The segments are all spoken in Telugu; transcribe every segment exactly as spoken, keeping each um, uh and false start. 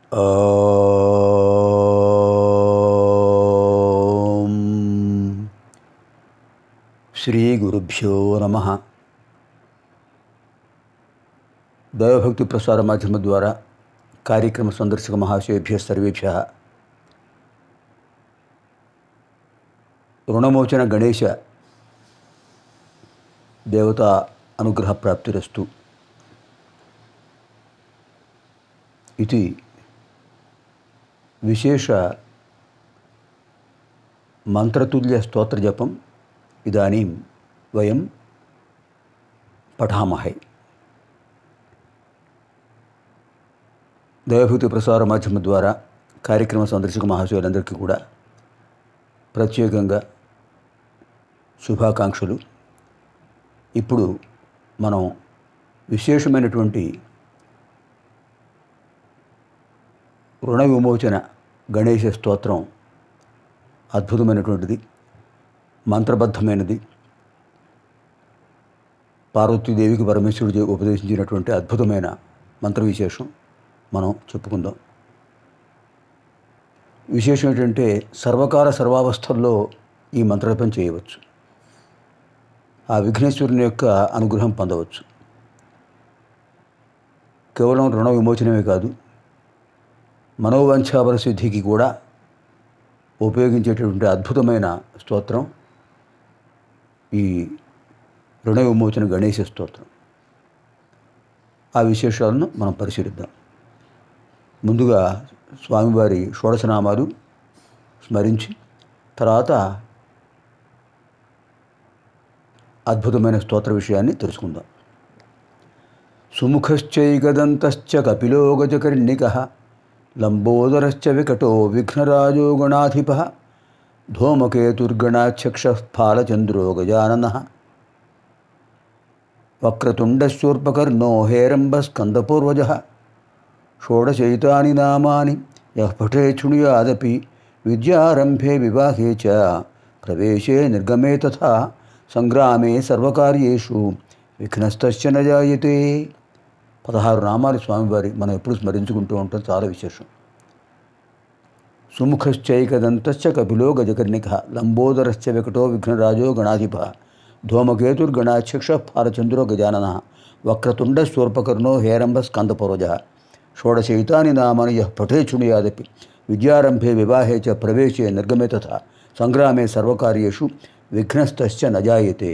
ఓం శ్రీ గురుభ్యో నమః. దైవభక్తి ప్రసార మాధ్యమ ద్వారా కార్యక్రమ సందర్శక మహాశయేభ్య సర్వేభ్యః రుణమోచన గణేశ దేవతా అనుగ్రహ ప్రాప్తిరస్తు ఇది విశేష మంత్రతుల్య స్తోత్రజపం ఇదానీం వయం పఠామహే. దైవభక్తి ప్రసార మాధ్యమం ద్వారా కార్యక్రమ సందర్శక మహాశయులందరికీ కూడా ప్రత్యేకంగా శుభాకాంక్షలు. ఇప్పుడు మనం విశేషమైనటువంటి రుణ విమోచన గణేశ స్తోత్రం అద్భుతమైనటువంటిది, మంత్రబద్ధమైనది. పార్వతీదేవికి పరమేశ్వరుడు ఉపదేశించినటువంటి అద్భుతమైన మంత్ర విశేషం మనం చెప్పుకుందాం. విశేషం ఏంటంటే సర్వకాల సర్వావస్థల్లో ఈ మంత్రజపం చేయవచ్చు, ఆ విఘ్నేశ్వరుని యొక్క అనుగ్రహం పొందవచ్చు. కేవలం రుణ విమోచనమే కాదు, మనోవాంఛాపర సిద్ధికి కూడా ఉపయోగించేటటువంటి అద్భుతమైన స్తోత్రం ఈ రుణ విమోచన గణేశ స్తోత్రం. ఆ విశేషాలను మనం పరిశీలిద్దాం. ముందుగా స్వామివారి షోడశనామాలు స్మరించి తర్వాత అద్భుతమైన స్తోత్ర విషయాన్ని తెలుసుకుందాం. సుముఖశ్చైకదంతశ్చ కపిలో గజకర్ణికః లంబోదరశ్చ వికటో విఘ్నరాజో గణాధిపః ధూమకేతుర్గణాధ్యక్షః ఫాలచంద్రో గజాననః వక్రతుండశూర్పకర్ణో హేరంబస్కందపూర్వజः షోడశైతాని నామాని యః పఠే శృణుయాదపి విద్యారంభే వివాహే చ ప్రవేశే నిర్గమే తథా సంగ్రామే సర్వకార్యేషు విఘ్నస్తస్య న జాయతే. పదహారు నామాలు స్వామివారి మనం ఎప్పుడు స్మరించుకుంటూ ఉంటాం, చాలా విశేషం. సుముఖశ్చైకదంతశ్చ కపిలో గజకర్ణికః లంబోదరశ్చ వికటో విఘ్నరాజో గణాధిపః ధూమకేతుర్గణాధ్యక్షః ఫాలచంద్రో గజాననః వక్రతుండ శూర్పకర్ణో హేరంబస్కందపూర్వజः షోడశైతాని నామాని యః పఠే శృణుయాదపి విద్యారంభే వివాహే చ ప్రవేశే నిర్గమే తథా సంగ్రామే సర్వకార్యేషు విఘ్నస్తస్య న జాయతే.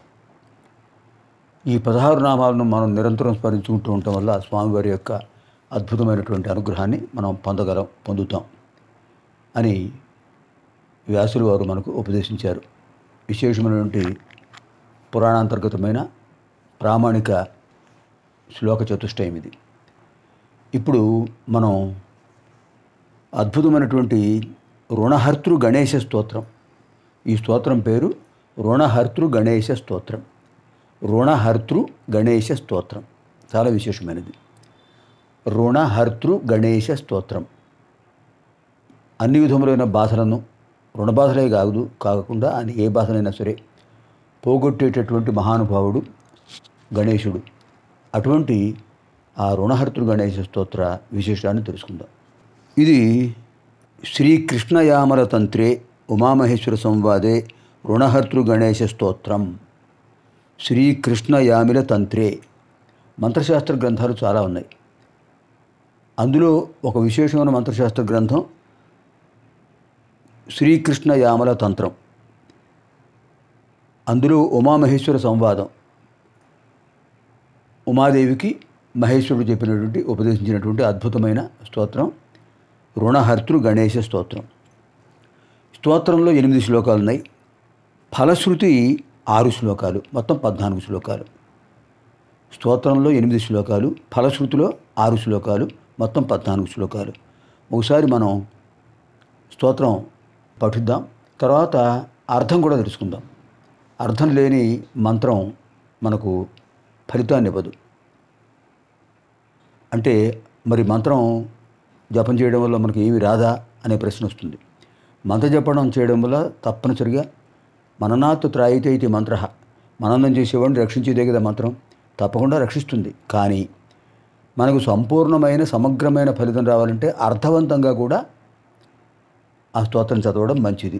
ఈ పదహారు నామాలను మనం నిరంతరం స్మరించుకుంటూ ఉండటం వల్ల స్వామివారి యొక్క అద్భుతమైనటువంటి అనుగ్రహాన్ని మనం పొందగలం పొందుతాం అని వ్యాసులు వారు మనకు ఉపదేశించారు. విశేషమైనటువంటి పురాణాంతర్గతమైన ప్రామాణిక శ్లోక చతుష్టయం ఇది. ఇప్పుడు మనం అద్భుతమైనటువంటి రుణహర్తృ గణేశ స్తోత్రం, ఈ స్తోత్రం పేరు రుణహర్తృ గణేశ స్తోత్రం. రుణహర్తృ గణేశ స్తోత్రం చాలా విశేషమైనది. రుణహర్తృ గణేశ స్తోత్రం అన్ని విధములైన బాధలను, రుణ బాధలే కాదు కాకుండా అని ఏ బాధలైనా సరే పోగొట్టేటటువంటి మహానుభావుడు గణేశుడు. అటువంటి ఆ రుణహర్తృ గణేశ స్తోత్ర విశేషాన్ని తెలుసుకుందాం. ఇది శ్రీకృష్ణయామల తంత్రే ఉమామహేశ్వర సంవాదే రుణహర్తృ గణేశ స్తోత్రం. శ్రీకృష్ణయామిల తంత్రే మంత్రశాస్త్ర గ్రంథాలు చాలా ఉన్నాయి. అందులో ఒక విశేషమైన మంత్రశాస్త్ర గ్రంథం శ్రీకృష్ణయామల తంత్రం. అందులో ఉమామహేశ్వర సంవాదం, ఉమాదేవికి మహేశ్వరుడు చెప్పినటువంటి ఉపదేశించినటువంటి అద్భుతమైన స్తోత్రం రుణహర్తృ గణేశ స్తోత్రం. స్తోత్రంలో ఎనిమిది శ్లోకాలు ఉన్నాయి. ఫలశ్రుతి ఆరు శ్లోకాలు, మొత్తం పద్నాలుగు శ్లోకాలు. స్తోత్రంలో ఎనిమిది శ్లోకాలు, ఫలశ్రుతిలో ఆరు శ్లోకాలు, మొత్తం పద్నాలుగు శ్లోకాలు. ఒకసారి మనం స్తోత్రం పఠిద్దాం, తర్వాత అర్థం కూడా తెలుసుకుందాం. అర్థం లేని మంత్రం మనకు ఫలితాన్ని ఇవ్వదు. అంటే మరి మంత్రం జపం చేయడం వల్ల మనకు ఏమి రాదా అనే ప్రశ్న వస్తుంది. మంత్ర జపం చేయడం వల్ల తప్పనిసరిగా మననాత్ త్రాయితే ఇది మంత్ర, మననం చేసేవాడిని రక్షించేదే కదా మంత్రం, తప్పకుండా రక్షిస్తుంది. కానీ మనకు సంపూర్ణమైన సమగ్రమైన ఫలితం రావాలంటే అర్థవంతంగా కూడా ఆ స్తోత్రం చదవడం మంచిది.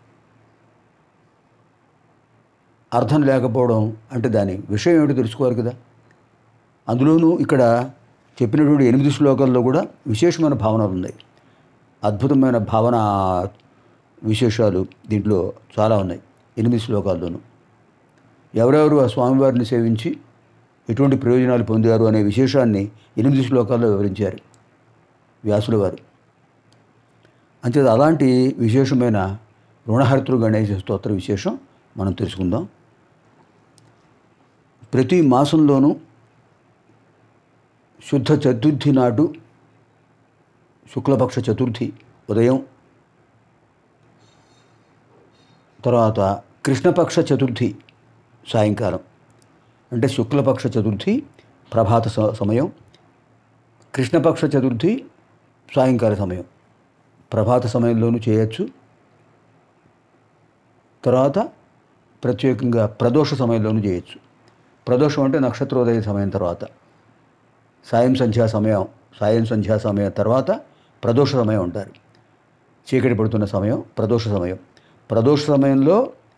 అర్థం లేకపోవడం అంటే దాని విషయం ఏమిటో తెలుసుకోవాలి కదా. అందులోనూ ఇక్కడ చెప్పినటువంటి ఎనిమిది శ్లోకాల్లో కూడా విశేషమైన భావనలు ఉన్నాయి. అద్భుతమైన భావన విశేషాలు దీంట్లో చాలా ఉన్నాయి ఎనిమిది శ్లోకాల్లోనూ. ఎవరెవరు ఆ స్వామివారిని సేవించి ఎటువంటి ప్రయోజనాలు పొందారు అనే విశేషాన్ని ఎనిమిది శ్లోకాల్లో వివరించారు వ్యాసుల వారు. అంతే అలాంటి విశేషమైన రుణహర్తృ గణేశ స్తోత్ర విశేషం మనం తెలుసుకుందాం. ప్రతి మాసంలోనూ శుద్ధ చతుర్థి నాడు, శుక్లపక్ష చతుర్థి ఉదయం, తర్వాత కృష్ణపక్ష చతుర్థి సాయంకాలం, అంటే శుక్లపక్ష చతుర్థి ప్రభాత సమయం, కృష్ణపక్ష చతుర్థి సాయంకాల సమయం. ప్రభాత సమయంలోనూ చేయొచ్చు. తర్వాత ప్రత్యేకంగా ప్రదోష సమయంలోనూ చేయొచ్చు. ప్రదోషం అంటే నక్షత్రోదయ సమయం తర్వాత, సాయం సంధ్యా సమయం, సాయం సంధ్యా సమయం తర్వాత ప్రదోష సమయం అంటారు. చీకటి పడుతున్న సమయం ప్రదోష సమయం. ప్రదోష సమయంలో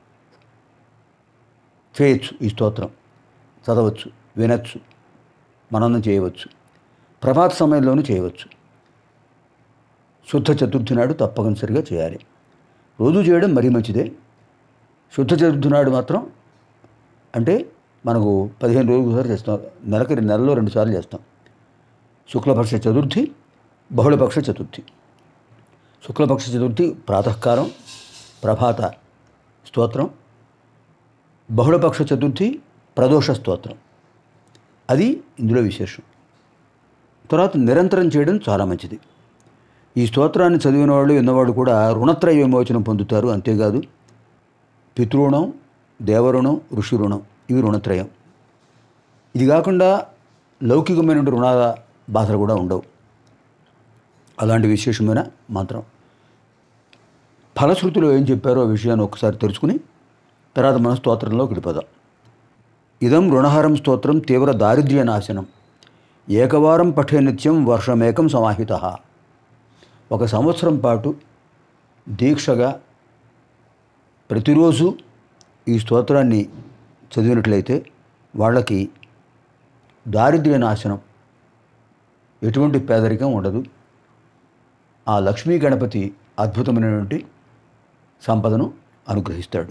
చేయొచ్చు, ఈ స్తోత్రం చదవచ్చు, వినొచ్చు, మననం చేయవచ్చు. ప్రభాత సమయంలోనూ చేయవచ్చు. శుద్ధ చతుర్థి నాడు తప్పనిసరిగా చేయాలి. రోజు చేయడం మరీ మంచిదే. శుద్ధ చతుర్థి నాడు మాత్రం అంటే మనకు పదిహేను రోజులు ఒకసారి చేస్తాం, నెలకి నెలలో రెండు సార్లు చేస్తాం. శుక్లపక్ష చతుర్థి, బహుళపక్ష చతుర్థి. శుక్లపక్ష చతుర్థి ప్రాతకాలం ప్రభాత స్తోత్రం, బహుళపక్ష చతుర్థి ప్రదోష స్తోత్రం. అది ఇందులో విశేషం. తర్వాత నిరంతరం చేయడం చాలా మంచిది. ఈ స్తోత్రాన్ని చదివిన వాళ్ళు విన్నవాళ్ళు కూడా రుణత్రయ విమోచనం పొందుతారు. అంతేకాదు పితృణం, దేవరుణం, ఋషి రుణం, ఇవి రుణత్రయం. ఇది కాకుండా లౌకికమైన రుణాల బాధలు కూడా ఉండవు. అలాంటి విశేషమైన మంత్రం. ఫలశ్రుతిలో ఏం చెప్పారో ఆ విషయాన్ని ఒకసారి తెలుసుకుని తర్వాత మన స్తోత్రంలో గడిపోదాం. ఇదం రుణహరం స్తోత్రం తీవ్ర దారిద్ర్య నాశనం, ఏకవారం పఠే నిత్యం వర్షమేకం సమాహిత. ఒక సంవత్సరం పాటు దీక్షగా ప్రతిరోజు ఈ స్తోత్రాన్ని చదివినట్లయితే వాళ్ళకి దారిద్ర్య నాశనం, ఎటువంటి పేదరికం ఉండదు. ఆ లక్ష్మీ గణపతి అద్భుతమైనటువంటి సంపదను అనుగ్రహిస్తాడు.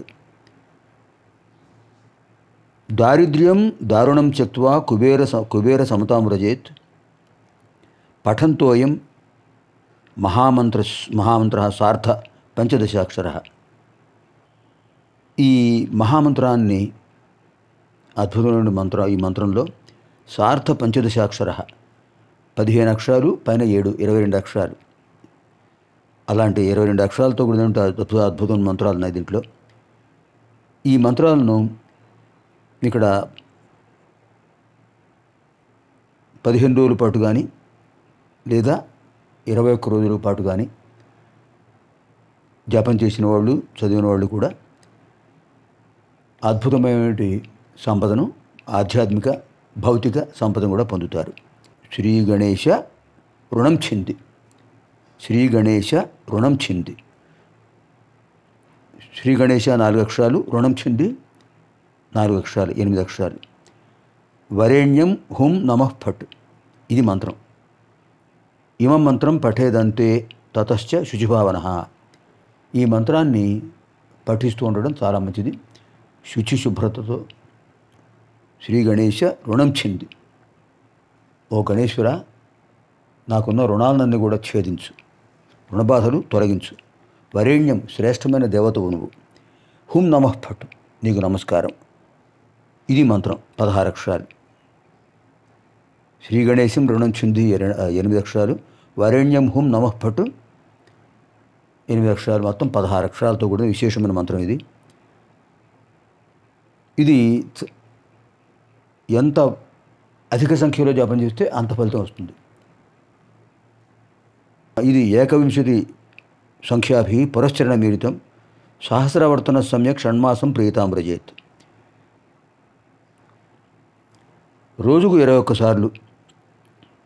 దారిద్ర్యం దారుణం త్యక్త్వా కుబేర కుబేర సమతామృజేత్ పఠంతోయం మహామంత్ర మహామంత్ర సార్థ పంచదశాక్షర. ఈ మహామంత్రాన్ని అద్భుతమైన మంత్ర ఈ మంత్రంలో సార్థ పంచదశాక్షర, పదిహేను అక్షరాలు పైన ఏడు, ఇరవై రెండు అక్షరాలు, అలాంటి ఇరవై రెండు అక్షరాలతో కూడిన అద్భుత అద్భుతమైన మంత్రాలు ఉన్నాయి దీంట్లో. ఈ మంత్రాలను ఇక్కడ పదిహేను రోజుల పాటు కానీ లేదా ఇరవై ఒక్క రోజుల పాటు కానీ జపం చేసిన వాళ్ళు, చదివిన వాళ్ళు కూడా అద్భుతమైనటువంటి సంపదను, ఆధ్యాత్మిక భౌతిక సంపదను కూడా పొందుతారు. శ్రీ గణేశ రుణం చింది, శ్రీ గణేశ రుణం చింది. శ్రీ గణేశ నాలుగు అక్షరాలు, రుణం చింది నాలుగు అక్షరాలు, ఎనిమిది అక్షరాలు. వరేణ్యం హుం నమః ఫట్, ఇది మంత్రం. ఇమం మంత్రం పఠేదంతే తతశ్చ శుచిభావన. ఈ మంత్రాన్ని పఠిస్తూ ఉండడం చాలా మంచిది. శుచి శుభ్రతతో శ్రీ గణేశ రుణం చింది, ఓ గణేశ్వర నాకున్న రుణాలన్నీ కూడా ఛేదించు, రుణబాధలు తొలగించు. వరేణ్యం శ్రేష్టమైన దేవతవు నువ్వు. హుం నమః ఫట్, నీకు నమస్కారం. ఇది మంత్రం, పదహారు అక్షరాలు. శ్రీ గణేశం రుణం చింది ఎనిమిది అక్షరాలు, వరేణ్యం హుం నమః ఫట్ ఎనిమిది అక్షరాలు, మొత్తం పదహారు అక్షరాలతో కూడిన విశేషమైన మంత్రం ఇది. ఇది ఎంత అధిక సంఖ్యలో జపం చేస్తే అంత ఫలితం వస్తుంది. ఇది ఏకవింశతి సంఖ్యాభి పురశ్చరణ మీలితం సహస్రవర్తన సమ్యక్ షణ్మాసం ప్రియతామ్రజేత్. రోజుకు ఇరవై ఒక్కసార్లు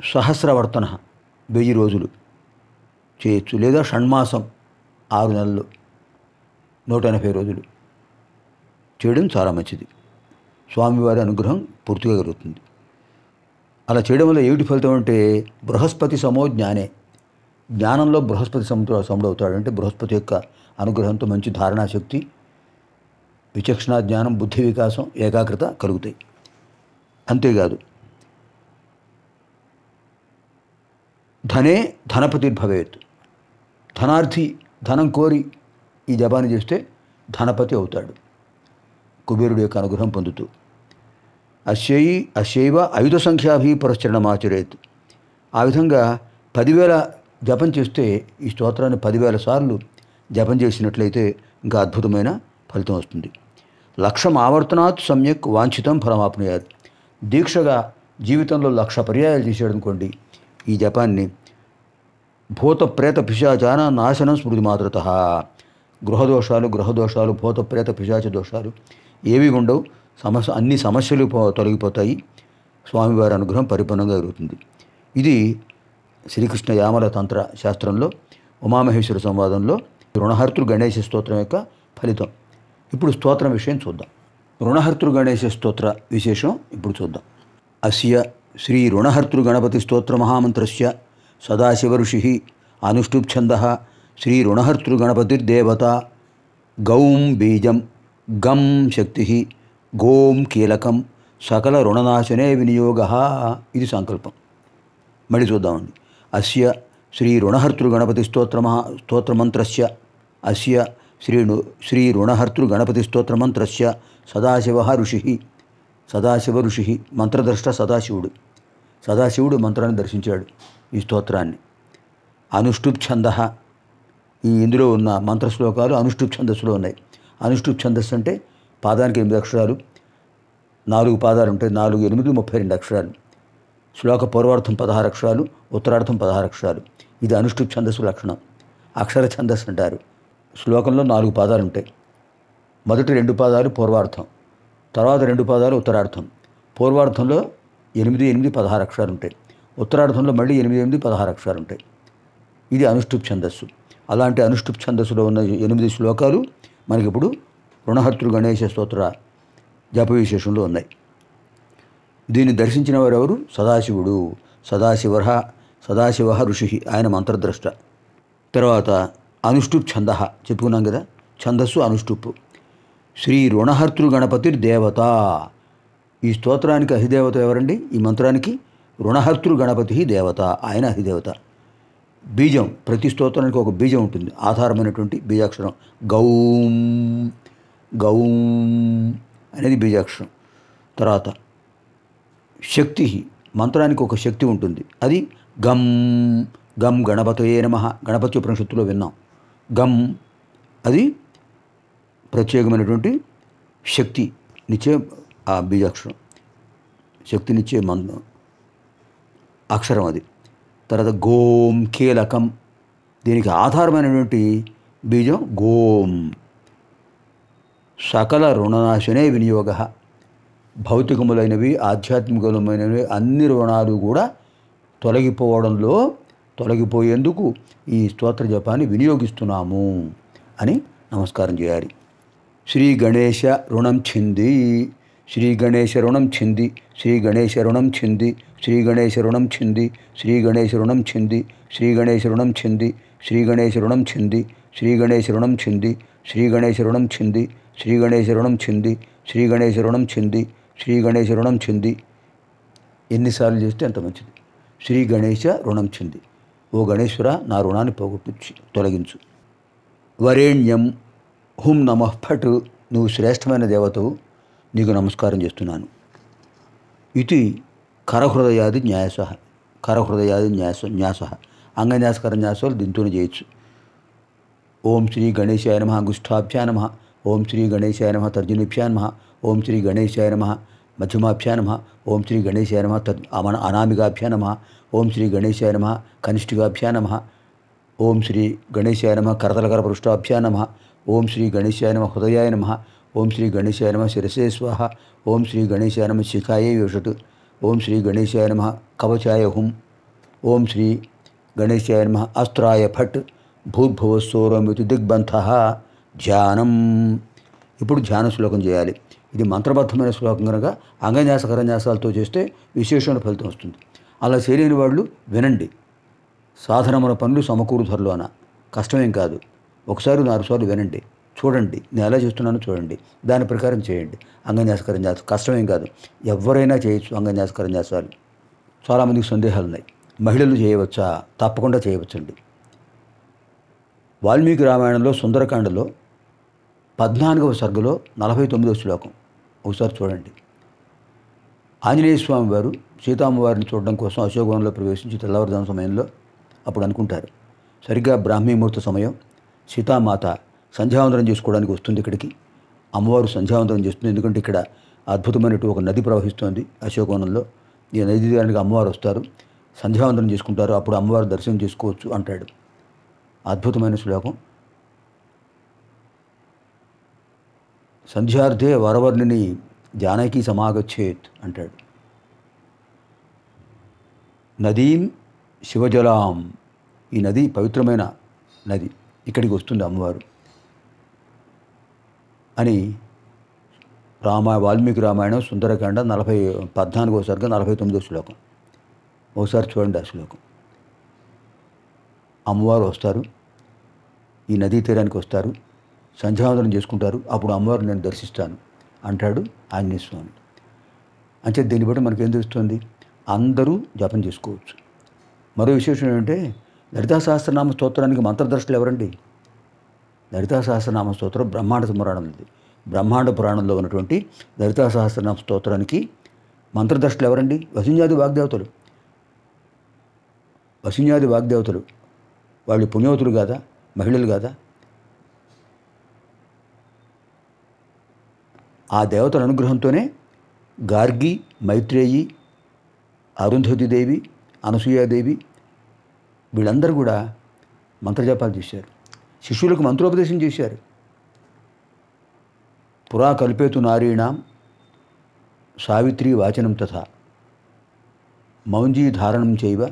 సహస్రవర్తన వెయ్యి రోజులు చేయొచ్చు, లేదా షణ్మాసం ఆరు నెలలు నూట ఎనభై రోజులు చేయడం చాలా మంచిది. స్వామివారి అనుగ్రహం పూర్తిగా కలుగుతుంది. అలా చేయడం వల్ల ఏమిటి ఫలితం అంటే బృహస్పతి సమో జ్ఞానే, జ్ఞానంలో బృహస్పతి సముద్ర సముడవుతాడు. అంటే బృహస్పతి యొక్క అనుగ్రహంతో మంచి ధారణాశక్తి, విచక్షణ జ్ఞానం, బుద్ధి వికాసం, ఏకాగ్రత కలుగుతాయి. అంతేకాదు ధనే ధనపతిర్భవేత్, ధనార్థి ధనం కోరి ఈ జపాన్ని చేస్తే ధనపతి అవుతాడు, కుబేరుడి యొక్క అనుగ్రహం పొందుతూ. అస్యై అస్యైవ ఆయుధ సంఖ్యాభి పురశ్చరణమాచరేత్, ఆ విధంగా పదివేల జపం చేస్తే ఈ స్తోత్రాన్ని పదివేల సార్లు జపం చేసినట్లయితే ఇంకా అద్భుతమైన ఫలితం వస్తుంది. లక్షం ఆవర్తనాత్ సమ్యక్ వాంఛితం ఫలమాప్నుయాత్, దీక్షగా జీవితంలో లక్ష పర్యాయాలు చేసాడు అనుకోండి ఈ జపాన్ని, భూత ప్రేత పిశాచాన నాశనం స్మృతి మాతృత, గృహదోషాలు గ్రహదోషాలు భూత ప్రేత పిశాచ దోషాలు ఏవి ఉండవు, సమస్య అన్ని సమస్యలు తొలగిపోతాయి, స్వామివారి అనుగ్రహం పరిపూర్ణంగా జరుగుతుంది. ఇది శ్రీకృష్ణ యామల తంత్ర శాస్త్రంలో ఉమామహేశ్వర సంవాదంలో రుణహర్తృ గణేశ స్తోత్రం యొక్క ఫలితం. ఇప్పుడు స్తోత్రం విషయం చూద్దాం. రుణహర్తృ గణేశ స్తోత్ర విశేషం ఇప్పుడు చూద్దాం. అస్య శ్రీ రుణహర్తృ గణపతి స్తోత్ర మహామంత్రస్య సదాశివ ఋషి అనుష్ఠుప్ ఛందః శ్రీ రుణహర్తృ గణపతిర్దేవత గౌం బీజం గం శక్తి గోం కీలకం సకల రుణనాశనే వినియోగ. ఇది సంకల్పం. మళ్ళీ చూద్దామండి. అస్య శ్రీ రుణహర్తృ గణపతి స్తోత్ర మహా స్తోత్రమంత్రస్య అస్య శ్రీ శ్రీ రుణహర్తృ గణపతి స్తోత్రమంత్రస్య సదాశివ ఋషి, సదాశివ ఋషి మంత్రద్రష్ట సదాశివుడు, సదాశివుడు మంత్రాన్ని దర్శించాడు ఈ స్తోత్రాన్ని. అనుష్ఠుప్ ఛంద, ఈ ఇందులో ఉన్న మంత్ర శ్లోకాలు అనుష్ఠుప్ ఛందస్సులో ఉన్నాయి. అనుష్ఠుప్ ఛందస్సు అంటే పాదానికి ఎనిమిది అక్షరాలు, నాలుగు పాదాలు ఉంటాయి, నాలుగు ఎనిమిది ముప్పై రెండు అక్షరాలు. శ్లోక పూర్వార్థం పదహారు అక్షరాలు, ఉత్తరార్థం పదహారు అక్షరాలు. ఇది అనుష్ఠుప్ ఛందస్సు లక్షణం. అక్షర ఛందస్సు అంటారు. శ్లోకంలో నాలుగు పాదాలు ఉంటాయి. మొదటి రెండు పాదాలు పూర్వార్థం, తర్వాత రెండు పాదాలు ఉత్తరార్థం. పూర్వార్థంలో ఎనిమిది ఎనిమిది పదహారు అక్షరాలు ఉంటాయి, ఉత్తరార్థంలో మళ్ళీ ఎనిమిది ఎనిమిది పదహారు అక్షరాలు ఉంటాయి. ఇది అనుష్ఠుప్ ఛందస్సు. అలాంటి అనుష్ఠుప్ ఛందస్సులో ఉన్న ఎనిమిది శ్లోకాలు మనకి ఇప్పుడు రుణహర్తృ గణేశ స్తోత్ర జప విశేషంలో ఉన్నాయి. దీన్ని దర్శించిన వారు ఎవరు? సదాశివుడు. సదాశివ సదాశివ ఋషి, ఆయన మంత్రద్రష్ట. తర్వాత అనుష్ఠుప్ ఛంద చెప్పుకున్నాం కదా, ఛందస్సు అనుష్ఠుప్. శ్రీ రుణహర్తృ గణపతిర్ దేవత, ఈ స్తోత్రానికి అధిదేవత ఎవరండి? ఈ మంత్రానికి రుణహర్తృ గణపతి దేవత, ఆయన అధిదేవత. బీజం, ప్రతి స్తోత్రానికి ఒక బీజం ఉంటుంది, ఆధారమైనటువంటి బీజాక్షరం. గౌం గౌం అనేది బీజాక్షరం. తర్వాత శక్తి, మంత్రానికి ఒక శక్తి ఉంటుంది, అది గం గం గణపతయే నమః, గణపతి ఉపనిషత్తులో విన్నాం. గం అది ప్రత్యేకమైనటువంటి శక్తినిచ్చే ఆ బీజాక్షరం, శక్తినిచ్చే మంత్రం అక్షరం అది. తర్వాత గోం కీలకం, దీనికి ఆధారమైనటువంటి బీజం గోం. సకల రుణనాశనే వినియోగ, భౌతికములైనవి ఆధ్యాత్మికములైనవి అన్ని రుణాలు కూడా తొలగిపోవడంలో తొలగిపోయేందుకు ఈ స్తోత్ర జపాన్ని వినియోగిస్తున్నాము అని నమస్కారం చేయాలి. శ్రీ గణేశ రుణం చింది, శ్రీ గణేశ రుణం చింది, శ్రీ గణేశ రుణం చింది, శ్రీ గణేశ రుణం చింది, శ్రీ గణేశ రుణం చింది, శ్రీ గణేశ రుణం చింది, శ్రీ గణేశ రుణం చింది, శ్రీ గణేశ రుణం చింది, శ్రీ గణేశ రుణం చింది, శ్రీ గణేశ రుణం చింది, శ్రీ గణేశ రుణం చింది, శ్రీ గణేశ రుణం చింది. ఎన్నిసార్లు చేస్తే అంత మంచిది. శ్రీ గణేశ రుణం చింది, ఓ గణేశ్వర నా రుణాన్ని పోగొట్టు తొలగించు. వరేణ్యం హుం నమః ఫట్, నువ్వు శ్రేష్టమైన దేవతవు, నీకు నమస్కారం చేస్తున్నాను. ఇది కరహృదయాది న్యాస, కరహృదయాది న్యాస న్యాస అంగన్యాసకర న్యాసాలు దీంతోనే చేయొచ్చు. ఓం శ్రీ గణేశాయ నమః అంగుష్ఠాభ్యా నమః, ఓం శ్రీ గణేశాయ నమః తర్జనిభ్యా నమః, ఓం శ్రీ గణేశాయ నమః మధ్యమాభ్యా నమః, ఓం శ్రీ గణేశాయ నమః తద్ అమన అనామికాభ్యా నమః, ఓం శ్రీ గణేశాయ నమః కనిష్ఠికాభ్యా నమః, ఓం శ్రీ గణేశాయ నమః కరతలకర పృష్ఠాభ్యా నమః, ఓం శ్రీ గణేశాయ నమః హృదయాయ నమః, ఓం శ్రీ గణేశాయ నమః శిరసే స్వాహ, ఓం శ్రీ గణేశాయ నమః శిఖాయే యోషట్, ఓం శ్రీ గణేశాయ నమః కవచాయ హుం ఓం శ్రీ గణేశాయ నమః అస్త్రాయ ఫట్ భూర్భువస్సోరమితి దిగ్బంధ ధ్యానం. ఇప్పుడు ధ్యాన శ్లోకం చేయాలి. ఇది మంత్రబద్ధమైన శ్లోకం కనుక అంగన్యాస కరన్యాసాలతో చేస్తే విశేషమైన ఫలితం వస్తుంది. అలా చేయలేని వాళ్ళు వినండి. సాధనమైన పనులు సమకూరుధరలు అన్న కష్టమేం కాదు. ఒకసారి నాలుగు సార్లు వినండి, చూడండి, నేను ఎలా చేస్తున్నానో చూడండి, దాని ప్రకారం చేయండి. అంగన్యాస కరన్యాసం కష్టమేం కాదు, ఎవరైనా చేయొచ్చు. అంగన్యాస కరన్యాసాలు చాలామందికి సందేహాలు ఉన్నాయి. మహిళలు చేయవచ్చా? తప్పకుండా చేయవచ్చండి. వాల్మీకి రామాయణంలో సుందరకాండలో పద్నాలుగవ సర్గలో నలభై తొమ్మిదవ శ్లోకం ఒకసారి చూడండి. ఆంజనేయ స్వామి వారు సీతామ్మవారిని చూడడం కోసం అశోకవనంలో ప్రవేశించి తెల్లవారుజాము సమయంలో అప్పుడు అనుకుంటారు, సరిగ్గా బ్రాహ్మీ ముహూర్త సమయం, సీతామాత సంధ్యావందనం చేసుకోవడానికి వస్తుంది ఇక్కడికి. అమ్మవారు సంధ్యావందనం చేస్తుంది, ఎందుకంటే ఇక్కడ అద్భుతమైనటు ఒక నది ప్రవహిస్తోంది అశోకవనంలో. ఈ నది తీరానికి అమ్మవారు వస్తారు, సంధ్యావందనం చేసుకుంటారు, అప్పుడు అమ్మవారు దర్శనం చేసుకోవచ్చు అంటాడు. అద్భుతమైన శ్లోకం. సంధ్యార్థే వరవర్ణిని జానకి సమాగచ్చేత్ అంటాడు. నదీం శివజలాం, ఈ నది పవిత్రమైన నది, ఇక్కడికి వస్తుంది అమ్మవారు అని రామ వాల్మీకి రామాయణం సుందరకాండ నలభై పద్నాలుగో సర్గ నలభై తొమ్మిదో శ్లోకం ఒకసారి చూడండి. ఆ శ్లోకం అమ్మవారు వస్తారు, ఈ నదీ తీరానికి వస్తారు, సంధ్యావందనం చేసుకుంటారు, అప్పుడు అమ్మవారు నేను దర్శిస్తాను అంటాడు ఆంజనేయ స్వామి. అంటే దీన్ని బట్టి మనకేం తెలుస్తుంది? అందరూ జపం చేసుకోవచ్చు. మరో విశేషం ఏంటంటే లలితా సహస్రనామ స్తోత్రానికి మంత్రదర్శకులు ఎవరండి? లలితా సహస్రనామ స్తోత్రం బ్రహ్మాండ పురాణంది. బ్రహ్మాండ పురాణంలో ఉన్నటువంటి లలితా సహస్రనామ స్తోత్రానికి మంత్రదర్శకులు ఎవరండి? వశిన్యాది వాగ్దేవతలు. వశిన్యాది వాగ్దేవతలు వాళ్ళు పుణ్యవతులు కాదా? మహిళలు కాదా? ఆ దేవతల అనుగ్రహంతోనే గార్గి, మైత్రేయి, అరుంధతిదేవి, అనసూయాదేవి వీళ్ళందరూ కూడా మంత్రజపాలు చేశారు, శిష్యులకు మంత్రోపదేశం చేశారు. పురా కల్పేతు నారీణాం సావిత్రి వాచనం తథా మౌంజీ ధారణం చైవ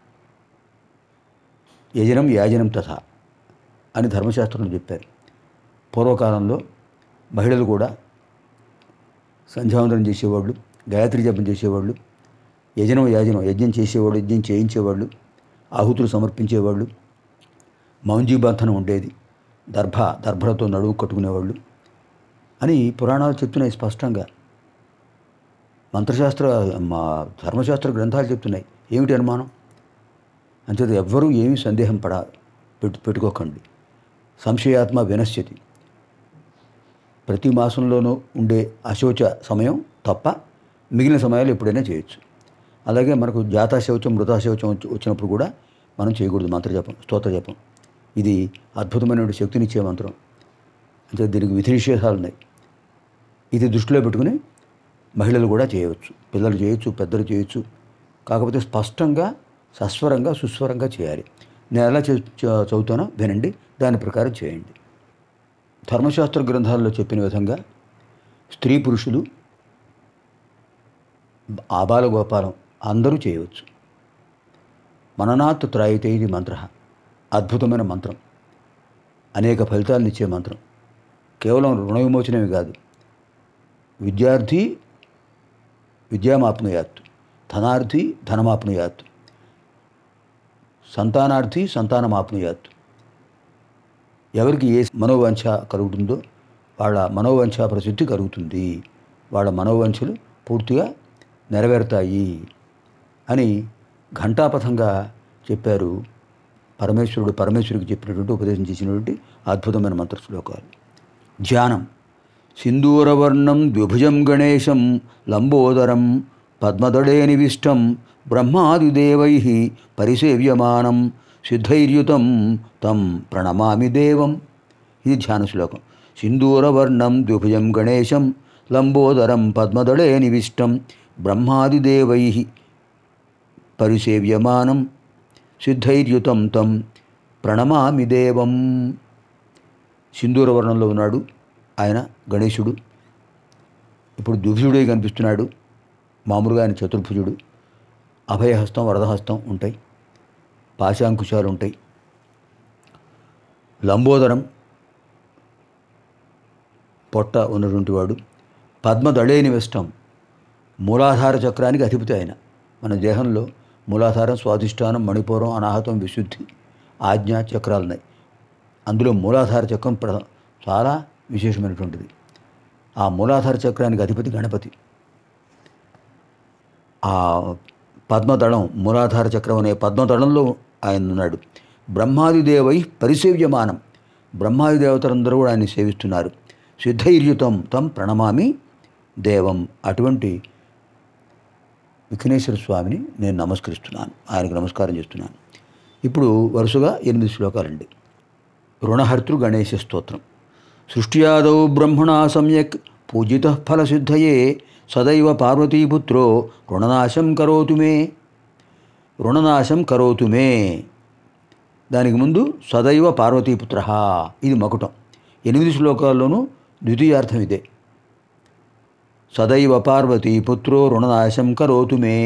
యజనం యాజనం తథా అని ధర్మశాస్త్రంలో చెప్పారు. పూర్వకాలంలో మహిళలు కూడా సంధ్యావందనం చేసేవాళ్ళు, గాయత్రి జపం చేసేవాళ్ళు, యజనం యాజనం యజ్ఞం చేసేవాళ్ళు, యజ్ఞం చేయించేవాళ్ళు, ఆహుతులు సమర్పించేవాళ్ళు, మౌంజీబంధనం ఉండేది, దర్భ దర్భలతో నడువు కట్టుకునేవాళ్ళు అని పురాణాలు చెప్తున్నాయి స్పష్టంగా. మంత్రశాస్త్ర మా ధర్మశాస్త్ర గ్రంథాలు చెప్తున్నాయి. ఏమిటి అనుమానం? అంచేత ఎవ్వరూ ఏమీ సందేహం పడ పెట్టు పెట్టుకోకండి. సంశయాత్మ వినశ్యతి. ప్రతి మాసంలోనూ ఉండే అశౌచ సమయం తప్ప మిగిలిన సమయాలు ఎప్పుడైనా చేయొచ్చు. అలాగే మనకు జాతాశౌచం మృతాశౌచం వచ్చినప్పుడు కూడా మనం చేయకూడదు మంత్రజపం, స్తోత్రజపం. ఇది అద్భుతమైన శక్తినిచ్చే మంత్రం. అంటే దీనికి విధి నిషేధాలు ఉన్నాయి. ఇది దృష్టిలో పెట్టుకుని మహిళలు కూడా చేయవచ్చు, పిల్లలు చేయొచ్చు, పెద్దలు చేయొచ్చు. కాకపోతే స్పష్టంగా సస్వరంగా సుస్వరంగా చేయాలి. నేను ఎలా చదువుతానో వినండి, దాని ప్రకారం చేయండి. ధర్మశాస్త్ర గ్రంథాల్లో చెప్పిన విధంగా స్త్రీ పురుషులు ఆబాల గోపాలం అందరూ చేయవచ్చు. మననాత్ త్రాయితే ఇది మంత్ర, అద్భుతమైన మంత్రం, అనేక ఫలితాలను ఇచ్చే మంత్రం. కేవలం రుణ విమోచనమే కాదు, విద్యార్థి విద్యామాప్నుయాత్, ధనార్థి ధనమాప్నుయాత్, సంతానార్థి సంతానమాప్నుయాత్. ఎవరికి ఏ మనోవాంఛ కలుగుతుందో వాళ్ళ మనోవాంఛ ప్రసిద్ధి కలుగుతుంది, వాళ్ళ మనోవాంఛలు పూర్తిగా నెరవేరుతాయి అని ఘంటాపథంగా చెప్పారు పరమేశ్వరుడు. పరమేశ్వరుడికి చెప్పినటువంటి ఉపదేశం చేసినటువంటి అద్భుతమైన మంత్ర శ్లోకాలు. ధ్యానం. సింధూరవర్ణం ద్విభుజం గణేశం లంబోదరం పద్మదడే నివిష్టం బ్రహ్మాదిదేవై పరిసేవ్యమానం సిద్ధైర్యుతం తం ప్రణమామి దేవం. ఇది ధ్యాన శ్లోకం. సింధూరవర్ణం ద్విభుజం గణేశం లంబోదరం పద్మదళే నివిష్టం బ్రహ్మాదిదేవై పరిసేవ్యమానం సిద్ధైర్యుతం తం ప్రణమామి దేవం. సింధూరవర్ణంలో ఉన్నాడు ఆయన గణేశుడు. ఇప్పుడు ద్విభుజుడే కనిపిస్తున్నాడు. మామూలుగా ఆయన చతుర్భుజుడు. అభయహస్తం వరదహస్తం ఉంటాయి. పాశాంకుశాలు ఉంటాయి. లంబోదరం పొట్ట ఉన్నటువంటి వాడు. పద్మదళే నివిష్టం, మూలాధార చక్రానికి అధిపతి ఆయన. మన దేహంలో మూలాధారం, స్వాధిష్టానం, మణిపూరం, అనాహతం, విశుద్ధి, ఆజ్ఞ చక్రాలు ఉన్నాయి. అందులో మూలాధార చక్రం ప్ర చాలా విశేషమైనటువంటిది. ఆ మూలాధార చక్రానికి అధిపతి గణపతి. ఆ పద్మదళం, మూలాధార చక్రం అనే పద్మదళంలో ఆయన ఉన్నాడు. బ్రహ్మాదిదేవై పరిసేవ్యమానం, బ్రహ్మాది దేవతలందరూ కూడా ఆయన్ని సేవిస్తున్నారు. సిద్ధైర్యుతం తం ప్రణమామి దేవం. అటువంటి విఘ్నేశ్వర స్వామిని నేను నమస్కరిస్తున్నాను, ఆయనకు నమస్కారం చేస్తున్నాను. ఇప్పుడు వరుసగా ఎనిమిది శ్లోకాలండి. రుణహర్తృ గణేశ స్తోత్రం. సృష్ట్యాదౌ బ్రహ్మణా సమ్యక్ పూజిత ఫలసిద్ధయే సదైవ పార్వతీపుత్రో రుణనాశం కరోతు మే. రుణనాశం కరోతు మే, దానికి ముందు సదైవ పార్వతీపుత్ర, ఇది మకుటం. ఎనిమిది శ్లోకాల్లోనూ ద్వితీయార్థం ఇదే. సదైవ పార్వతీపుత్రో రుణనాశం కరోతు మే.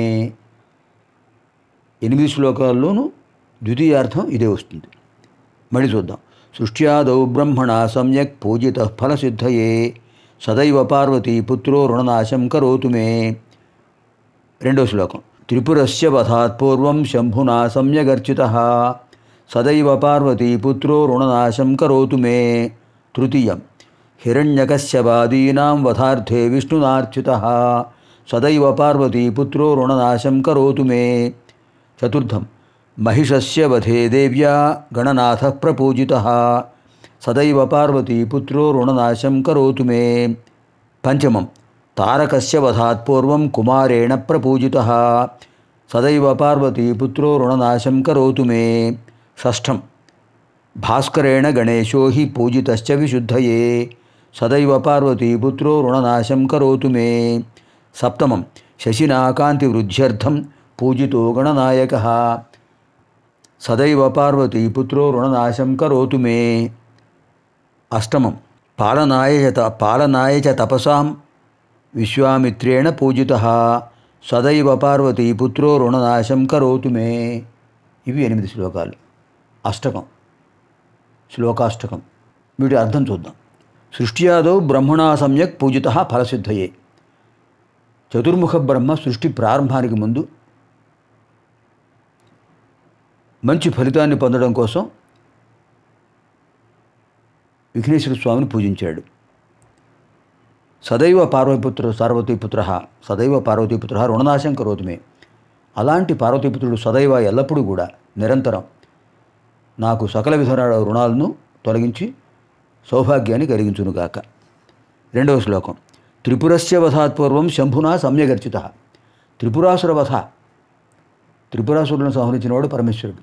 ఎనిమిది శ్లోకాల్లోనూ ద్వితీయార్థం ఇదే వస్తుంది. మళ్ళీ చూద్దాం. సృష్ట్యాదౌ బ్రహ్మణ సమ్యక్ పూజిత ఫలసిద్ధయే సదైవ పార్వతీపుత్రో రుణనాశం కరోతు మే. రెండో శ్లోకం. త్రిపురస్య వధాత్ పూర్వం శంభునా సమ్యగర్చితః సదైవ పార్వతీపుత్రో రుణనాశం కరోతు మే. తృతీయం. హిరణ్యకశ్యపాదీనాం వధార్థే విష్ణునార్చితః సదైవ పార్వతీపుత్రో రుణనాశం కరోతు మే. చతుర్థం. మహిషస్య వధే దేవ్యా గణనాథః ప్రపూజితః సదైవ పార్వతీపుత్రో రుణనాశం కరోతు మే. పంచమం. తారకస్య వధాత్ పూర్వం కుమారేణ ప్రపూజితః సదైవ పార్వతీపుత్రో రుణనాశం కరోతు మే. షష్ఠం. భాస్కరేణ గణేశో హి పూజితశ్చ విశుద్ధయే సదైవ పార్వతీపుత్రో రుణనాశం కరోతు మే. సప్తమం. శశినాకాంతివృద్ధ్యర్థం పూజితో గణనాయకః సదైవ పార్వతీపుత్రో రుణనాశం కరోతు మే. అష్టమం. పాలనాయ చ పాలనాయ చ తపసాం విశ్వామిత్రేణ పూజితః సదైవ పార్వతీపుత్రో రుణనాశం కరోతు మే. ఇవి ఎనిమిది శ్లోకాలు. అష్టకం, శ్లోకాష్టకం. వీటి అర్థం చూద్దాం. సృష్ట్యాదౌ బ్రహ్మణా సమ్యక్ పూజిత ఫలసిద్ధయే. చతుర్ముఖ బ్రహ్మ సృష్టి ప్రారంభానికి ముందు మంచి ఫలితాన్ని పొందడం కోసం విఘ్నేశ్వర స్వామిని పూజించాడు. సదైవ పార్వతీపుత్ర పార్వతీపుత్ర సదైవ పార్వతీపుత్ర రుణనాశం కరోతు మే. అలాంటి పార్వతీపుత్రుడు సదైవ ఎల్లప్పుడూ కూడా నిరంతరం నాకు సకల విధమైన రుణాలను తొలగించి సౌభాగ్యాన్ని కలిగించునుగాక. రెండవ శ్లోకం. త్రిపురస్య వధాత్ పూర్వం శంభునా సమ్యగర్చిత. త్రిపురాసుర వధ, త్రిపురాసురులను సంహరించినవాడు పరమేశ్వరుడు.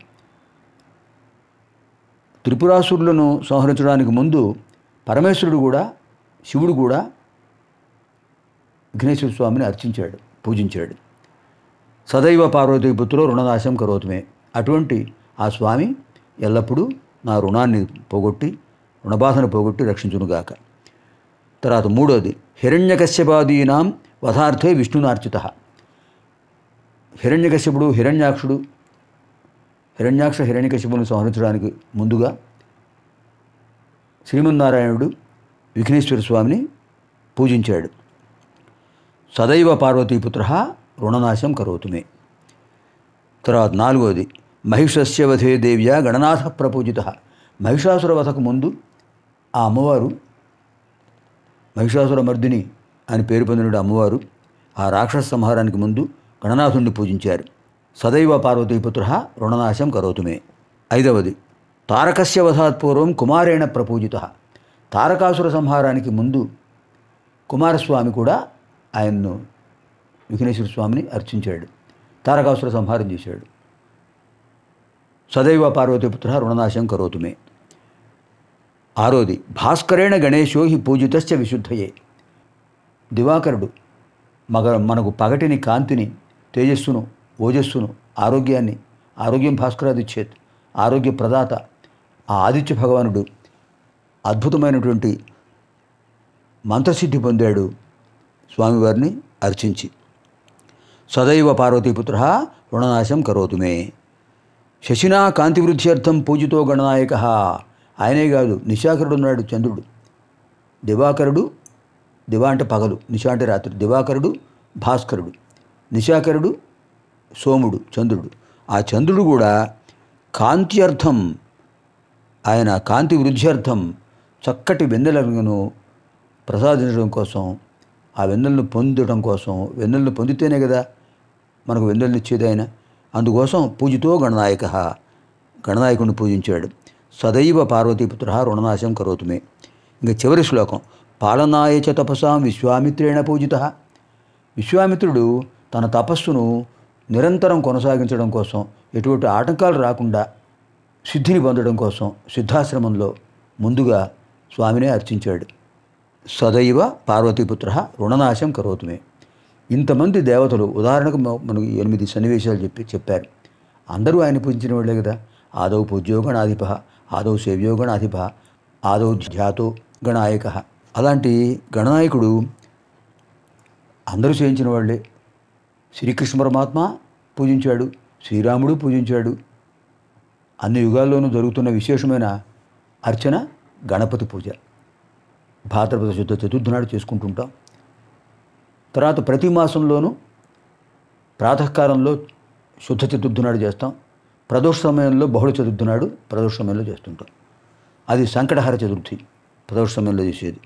త్రిపురాసురులను సంహరించడానికి ముందు పరమేశ్వరుడు కూడా, శివుడు కూడా విఘ్నేశ్వర స్వామిని అర్చించాడు, పూజించాడు. సదైవ పార్వతీపుత్రో రుణనాశం కరోతుమే. అటువంటి ఆ స్వామి ఎల్లప్పుడూ నా రుణాన్ని పోగొట్టి, రుణబాధను పోగొట్టి రక్షించునుగాక. తర్వాత మూడోది. హిరణ్యకశ్యపాదీనాం వధార్థే విష్ణునార్చిత. హిరణ్యకశ్యపుడు, హిరణ్యాక్షుడు, హిరణ్యాక్ష హిరణ్యకశ్యపుని సంహరించడానికి ముందుగా శ్రీమన్నారాయణుడు విఘ్నేశ్వర స్వామిని పూజించాడు. సదైవ పార్వతీపుత్ర రుణనాశం కరోతుమే. తర్వాత నాలుగోది. మహిషస్య వధే దేవ్యా గణనాథ ప్రపూజిత. మహిషాసుర వధకు ముందు ఆ అమ్మవారు, మహిషాసుర మర్దిని అని పేరు పొందిన అమ్మవారు ఆ రాక్షస సంహారానికి ముందు గణనాథుణ్ణి పూజించారు. సదైవ పార్వతీపుత్ర రుణనాశం కరోతుమే. ఐదవది. తారకస్య వధాత్ పూర్వం కుమారేణ ప్రపూజిత. తారకాసుర సంహారానికి ముందు కుమారస్వామి కూడా ఆయన్ను విఘ్నేశ్వర స్వామిని అర్చించాడు, తారకాసుర సంహారం చేశాడు. సదైవ పార్వతీపుత్ర రుణనాశం కరోతుమే. ఆరోది. భాస్కరేణ గణేశో హి పూజితశ్చ విశుద్ధయే. దివాకరుడు మగ మనకు పగటిని, కాంతిని, తేజస్సును, ఓజస్సును, ఆరోగ్యాన్ని, ఆరోగ్యం భాస్కరాదిచ్చేత్, ఆరోగ్య ప్రదాత ఆ ఆదిత్య భగవానుడు అద్భుతమైనటువంటి మంత్రసిద్ధి పొందాడు స్వామివారిని అర్చించి. సదైవ పార్వతీపుత్ర రుణనాశం కరోతుమే. శశినా కాంతివృద్ధ్యర్థం పూజితో గణనాయక. ఆయనే కాదు, నిశాకరుడు ఉన్నాడు, చంద్రుడు. దివాకరుడు, దివా అంటే పగలు, నిశా అంటే రాత్రి. దివాకరుడు భాస్కరుడు, నిశాకరుడు సోముడు, చంద్రుడు. ఆ చంద్రుడు కూడా కాంత్యర్థం, ఆయన కాంతి వృద్ధ్యర్థం చక్కటి వెన్నెలను ప్రసాదించడం కోసం, ఆ వెన్నెలను పొందడం కోసం, వెన్నెలను పొందితేనే కదా మనకు వెన్నెలను ఇచ్చేది ఆయన. అందుకోసం పూజితో గణనాయక, గణనాయకుడిని పూజించాడు. సదైవ పార్వతీపుత్ర రుణనాశం కరోతుమే. ఇంకా చివరి శ్లోకం, పాలనాయ చ తపసాం విశ్వామిత్రేణ పూజిత. విశ్వామిత్రుడు తన తపస్సును నిరంతరం కొనసాగించడం కోసం, ఎటువంటి ఆటంకాలు రాకుండా సిద్ధిని పొందడం కోసం సిద్ధాశ్రమంలో ముందుగా స్వామినే అర్చించాడు. సదైవ పార్వతీపుత్ర రుణనాశం కరోతుమే. ఇంతమంది దేవతలు, ఉదాహరణకు మనకు ఎనిమిది సన్నివేశాలు చెప్పి చెప్పారు. అందరూ ఆయన పూజించిన వాళ్ళే కదా. ఆదౌ పూజ్యో గణాధిప, ఆదౌ సేవ్యో గణాధిప, ఆదౌ ధ్యాతో గణాయక. అలాంటి గణనాయకుడు అందరూ చేయించిన వాళ్ళే. శ్రీకృష్ణ పరమాత్మ పూజించాడు, శ్రీరాముడు పూజించాడు. అన్ని యుగాల్లోనూ జరుగుతున్న విశేషమైన అర్చన గణపతి పూజ. భాద్రపద శుద్ధ చతుర్థి నాడు చేసుకుంటుంటాం. తర్వాత ప్రతి మాసంలోనూ ప్రాతకాలంలో శుద్ధ చతుర్థి నాడు చేస్తాం. ప్రదోష సమయంలో బహుళ చతుర్థి నాడు ప్రదోష సమయంలో చేస్తుంటాం. అది సంకటహర చతుర్థి ప్రదోష సమయంలో చేసేది.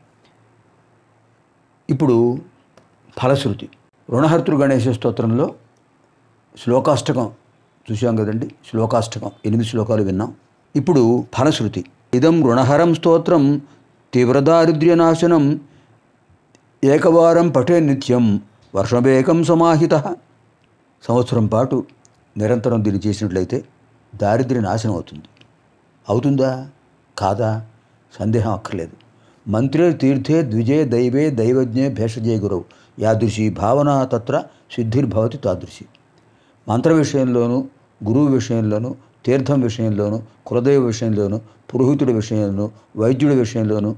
ఇప్పుడు ఫలశ్రుతి. రుణహర్తృ గణేశ స్తోత్రంలో శ్లోకాష్టకం చూసాం కదండి. శ్లోకాష్టకం ఎనిమిది శ్లోకాలు విన్నాం. ఇప్పుడు ఫలశ్రుతి. ఇదం రుణహరం స్తోత్రం తీవ్రదారిద్ర్యనాశనం ఏకవారం పఠే నిత్యం వర్షమేకం సమాహిత. సంవత్సరం పాటు నిరంతరం దీన్ని చేసినట్లయితే దారిద్ర్య నాశనం అవుతుంది. అవుతుందా కాదా సందేహం అక్కర్లేదు. మంత్రే తీర్థే ద్విజే దైవే దైవజ్ఞే భేషజే గురవు యాదృశి భావన తత్ర సిద్ధిర్భవతి తాదృశి. మంత్ర విషయంలోనూ, గురువు విషయంలోనూ, తీర్థం విషయంలోనూ, కులదైవ విషయంలోనూ, పురోహితుడి విషయంలోనూ, వైద్యుడి విషయంలోనూ